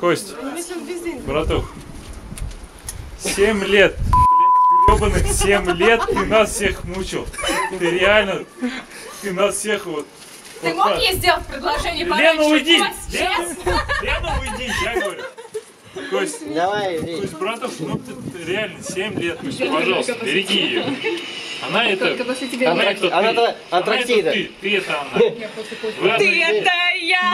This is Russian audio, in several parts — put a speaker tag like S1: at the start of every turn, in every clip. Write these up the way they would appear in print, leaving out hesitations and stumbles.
S1: Кость, братух, 7 лет, ебаных 7 лет ты нас всех мучил. Ты реально, ты нас всех вот...
S2: Ты мог ей сделать предложение пораньше?
S1: Лена, уйди! Лена, уйди, я говорю. Кость,
S3: давай, иди.
S1: Кость, братух, ну ты реально 7 лет, пожалуйста, береги ее. Она это... Она это
S3: Она Антарктида.
S1: Ты это она.
S2: Ты это я!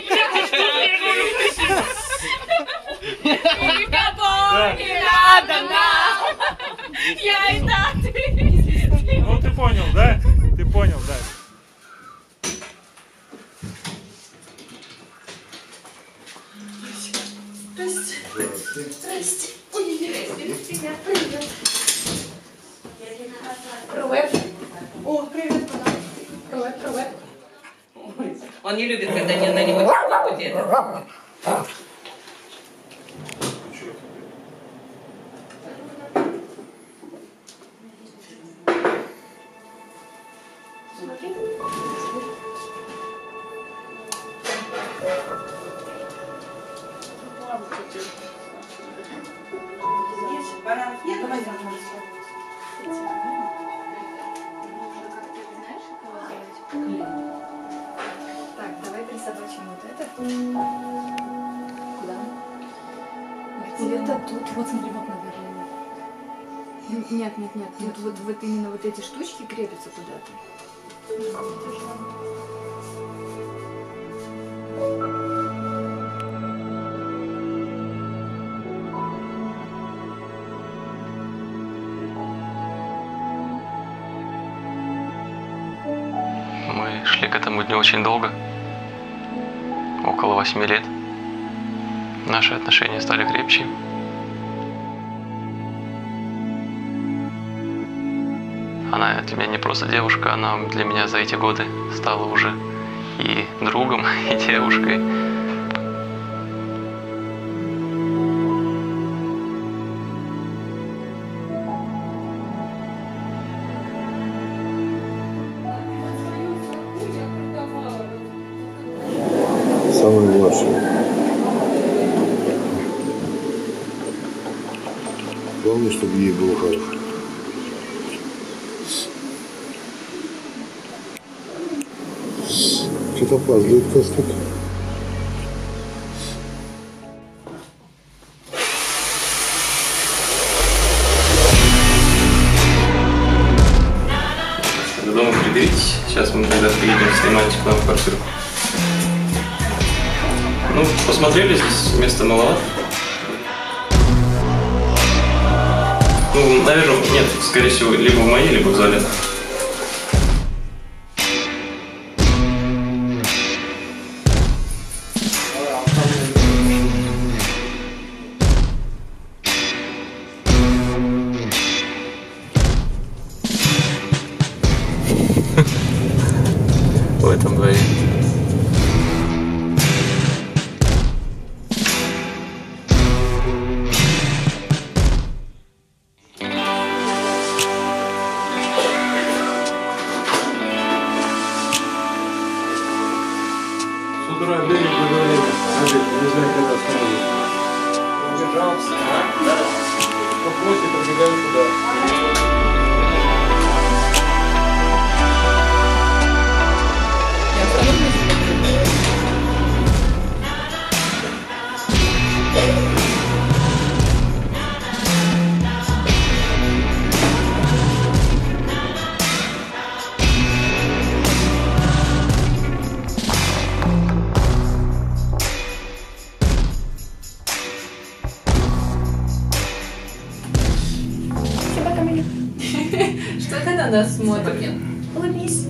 S2: Никого не надо нам! Я это ты!
S1: Ну ты понял, да? Ты понял, да?
S2: Здрасте. Ой, привет. Привет. Привет. О, привет, привет, привет.
S4: Он не любит, когда не на него делают.
S2: Так, давай присобачим вот это. Куда? Где-то тут. Вот смотри, вот наверное. Нет. Вот именно вот эти штучки крепятся куда-то.
S5: Мы шли к этому дню очень долго, около 8 лет. Наши отношения стали крепче. Она для меня не просто девушка, она для меня за эти годы стала уже и другом, и девушкой.
S6: Самый младший. Главное, чтобы ей было хорошо. Что-то опаздывает Костик.
S5: До дома приберитесь. Сейчас мы тогда приедем снимать к нам в квартиру. Ну, посмотрели, здесь места маловато. Ну, наверное, нет, скорее всего, либо в моей, либо в зале. В этом дворе.
S6: С утра берег выговорили. Не знаю, когда остановится.
S3: Держался, да? После пробегаем туда.
S2: Что ты на нас смотришь? Улыбнись.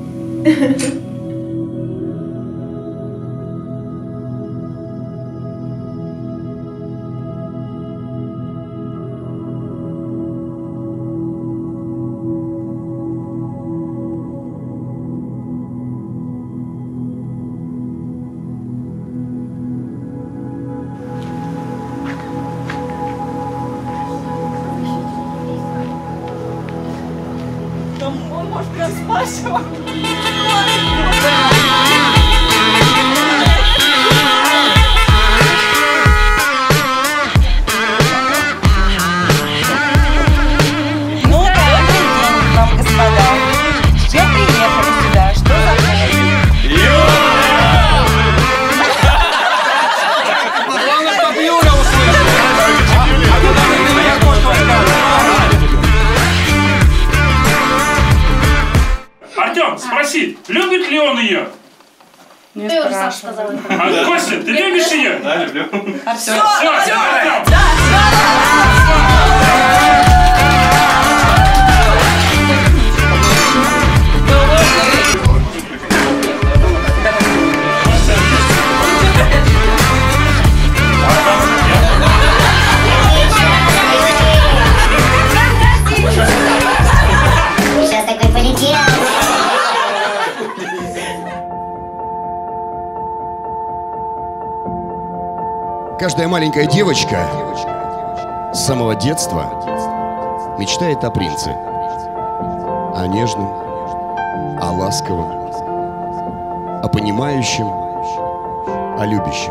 S2: Он может прям спрашивать.
S1: он ее?
S7: Не спрашивай.
S1: А, Костя, ты любишь ее?
S3: Да, люблю.
S1: Все, давай.
S8: Сейчас такой полетел.
S9: Каждая маленькая девочка с самого детства мечтает о принце. О нежном, о ласковом, о понимающем, о любящем.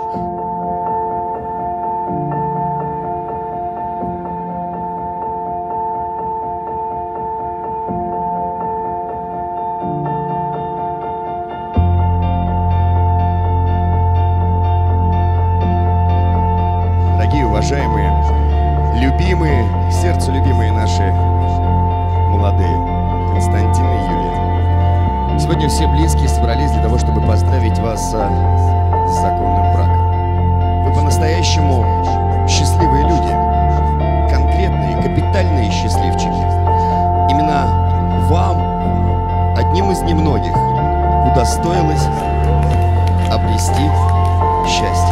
S9: Дорогие, уважаемые, любимые, сердцу любимые наши молодые Константин и Юлия. Сегодня все близкие собрались для того, чтобы поздравить вас с законным браком. Вы по-настоящему счастливые люди, конкретные, капитальные счастливчики. Именно вам, одним из немногих, удостоилось обрести счастье.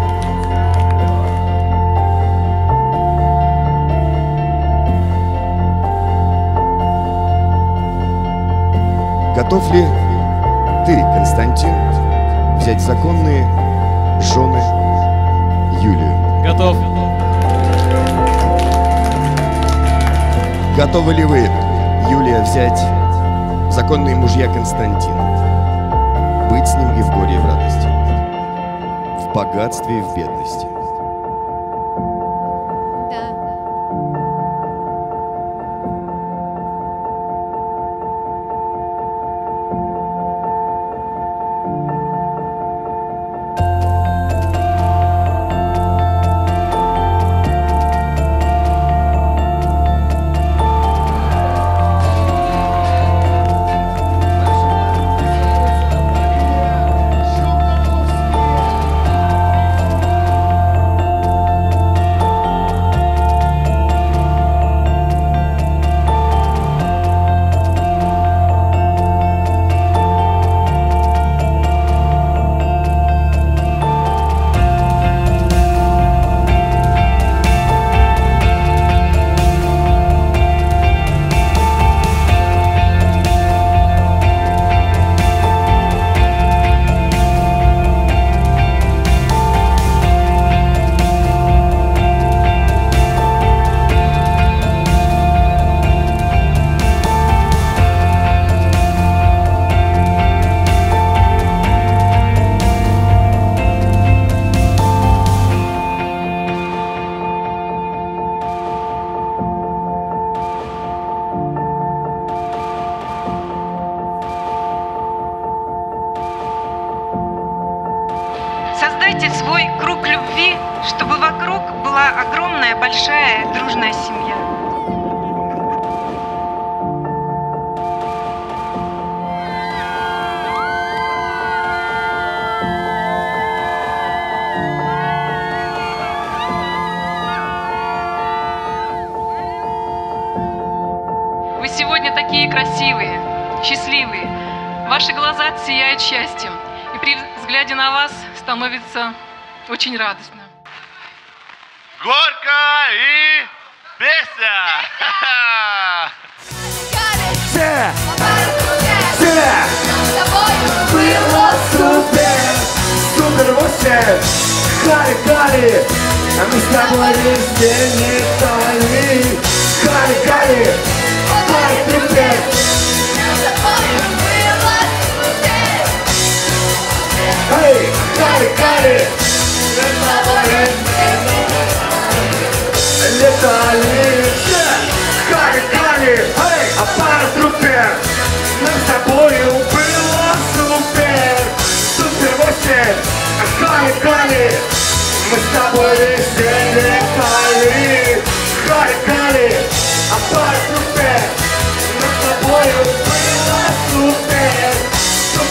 S9: Готов ли ты, Константин, взять законные жены Юлию?
S5: Готов.
S9: Готовы ли вы, Юлия, взять законные мужья Константина? Быть с ним и в горе, и в радости, в богатстве и в бедности.
S10: Создайте свой круг любви, чтобы вокруг была огромная, большая, дружная семья. Вы сегодня такие красивые, счастливые. Ваши глаза сияют счастьем. И при взгляде на вас становится очень радостно.
S11: Горько и песня!
S12: Было супер, супер 8, Кали-Кали, а мы с тобой весь день не толи. Кали-Кали, Кали-Кали, эй, Кали-Кали, летали, Кали-Кали, эй, а пара-трупер, нам с тобою было супер, супер 8, Кали-Кали, мы с тобой весь день летали, Кали-Кали, а пара-трупер, нам с тобою было супер,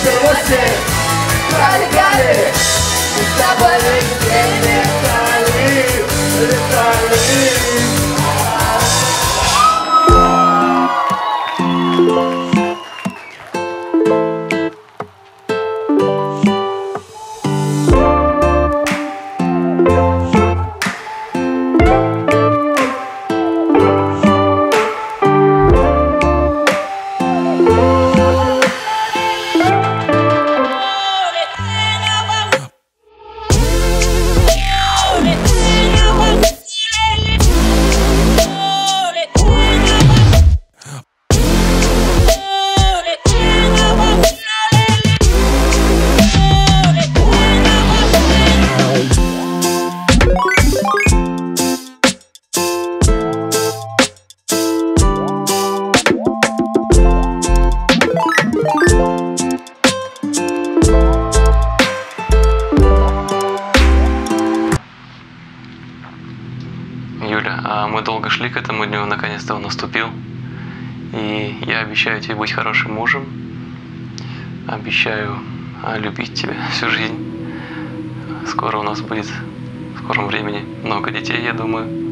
S5: Юля, а мы долго шли к этому дню, наконец-то он наступил. И я обещаю тебе быть хорошим мужем. Обещаю любить тебя всю жизнь. Скоро у нас будет, в скором времени, много детей, я думаю.